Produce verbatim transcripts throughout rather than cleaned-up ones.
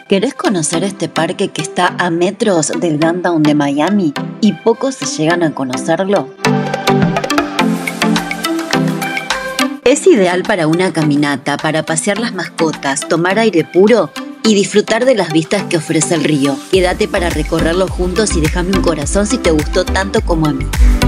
¿Querés conocer este parque que está a metros del Downtown de Miami y pocos se llegan a conocerlo? Es ideal para una caminata, para pasear las mascotas, tomar aire puro y disfrutar de las vistas que ofrece el río. Quédate para recorrerlo juntos y déjame un corazón si te gustó tanto como a mí.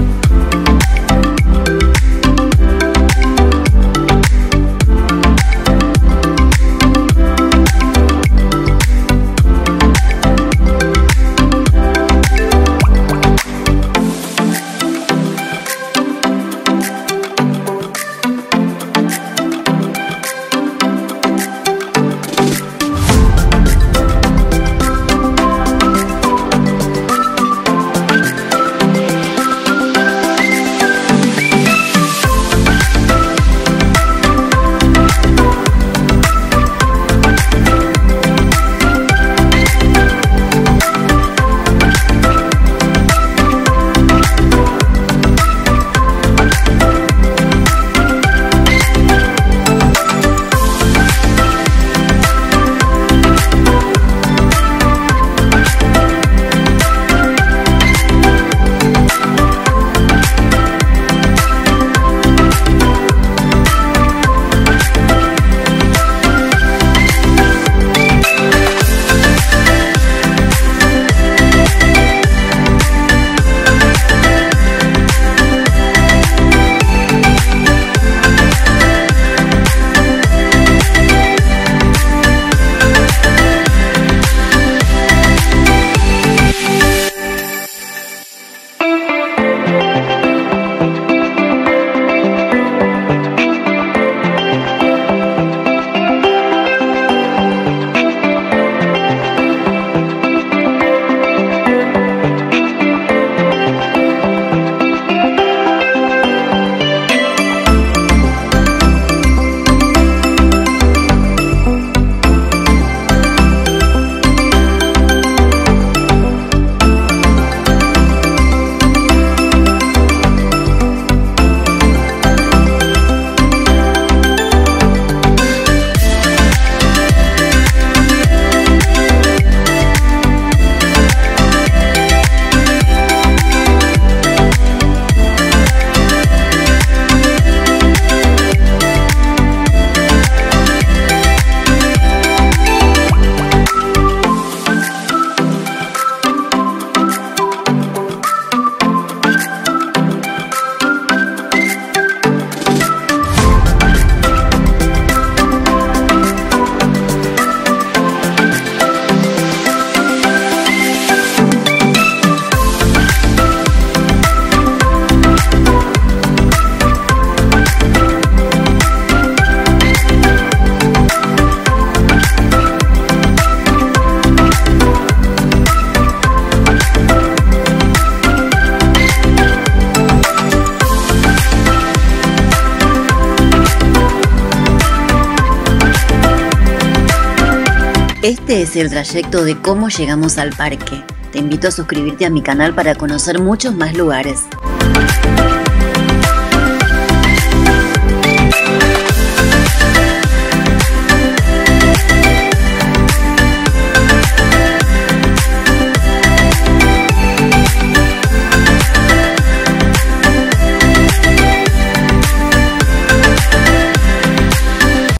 Este es el trayecto de cómo llegamos al parque. Te invito a suscribirte a mi canal para conocer muchos más lugares.